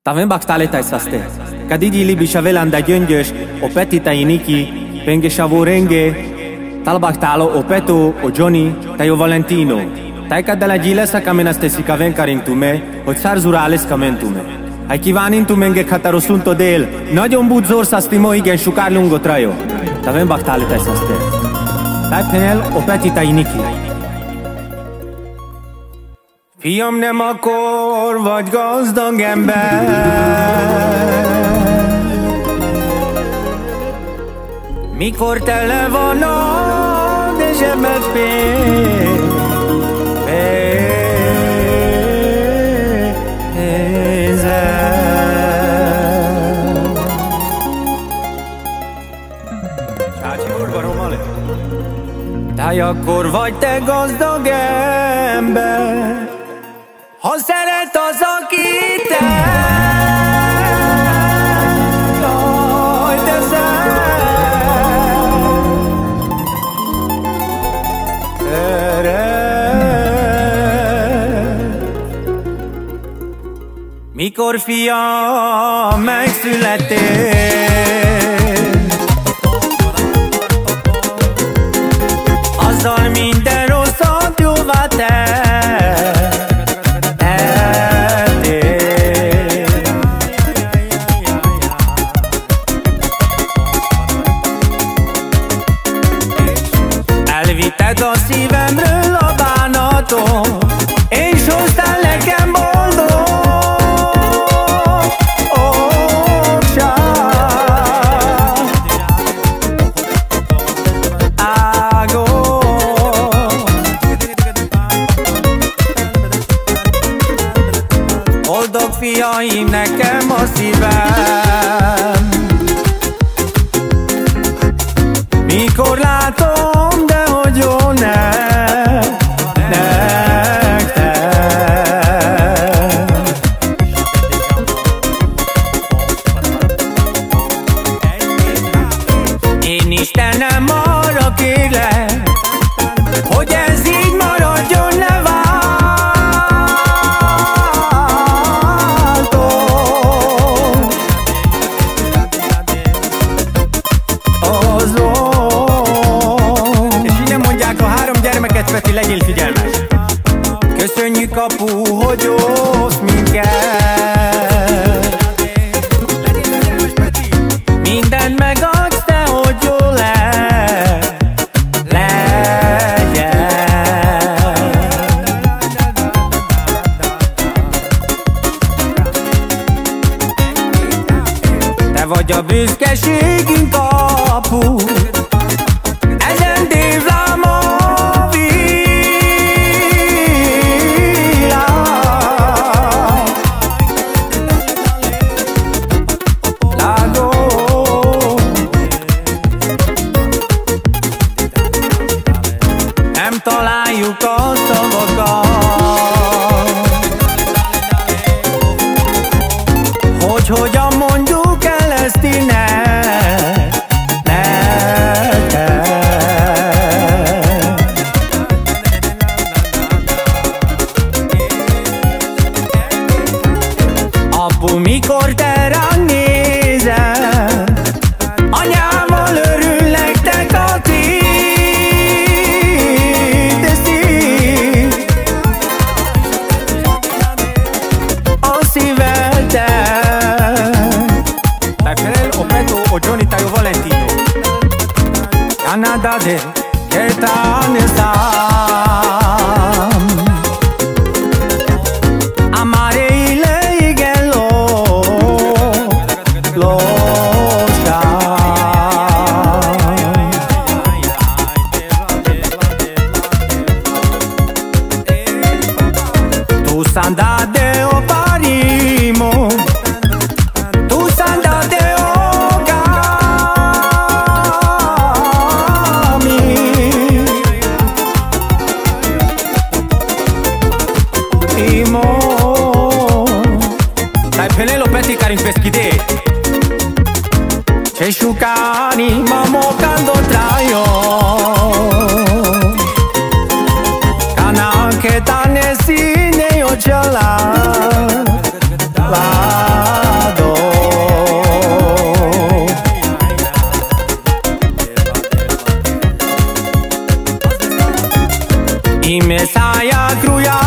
Tavem baktale tai saste. Kadidi libi shavelan da gyöngyös, o Peti tai Niki, penge shavorenge, tal baktalo o Peto, o Johnny, tai o Valentino. Tai kadala gilesa kamenaste si kaven karintume, o tsar zurales kamentume. Ai kivanintume nge katarosunto del, nagyon budzor szasztimo igen sukárlungo trajo. Tavem baktale tai saste. Tai penel o Peti tai Niki. Fiam, nem akkor vagy gazdag ember, mikor tele van a zsebed pénzzel. Táj, akkor vagy te gazdag ember, ha szeret az, aki te, jaj, de szeret. Mikor fiam megszülettél, azzal minden rosszat jóvá tett. Elvitted a szívemről a bánatot, és hoztál nekem boldogság. Boldog fiaim, nekem a szívem, mikor látom, de hogy jó nektek. Én Istenem arra kérlek, hogy ez így maradjon, ne váltom. És innen mondják a 3 gyermeket, Peti, legyél figyelmes. Köszönjük, apu, hogy osz minket, mindent megadsz te, hogy jó legyen. Te vagy a büszkeségünk, apu, ezen dévlám a világ. Lágó. Nem találjuk a szavakat, hogy hogyan mondjuk el ezt innen neked. Apu, mikor te ránk nézel, anyával örül nektek a ti szív. A szívedben Dai Penel, o Peto, o Johnny, tai o Valentino. Canada de Ketanezam, amareile igen tu sanda de o parimo, tu sanda de o gami. Dai Penelo, Peti, Karim Peskide. Ce sciucani, mamo quando traio, cana che tanne sine io ce la I Mesaia cruia